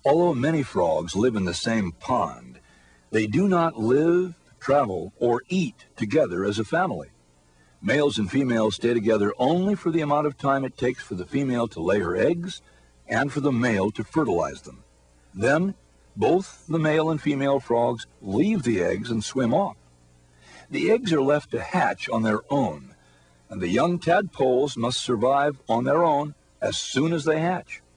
Although many frogs live in the same pond, they do not live, travel, or eat together as a family. Males and females stay together only for the amount of time it takes for the female to lay her eggs and for the male to fertilize them. Then, both the male and female frogs leave the eggs and swim off. The eggs are left to hatch on their own, and the young tadpoles must survive on their own as soon as they hatch.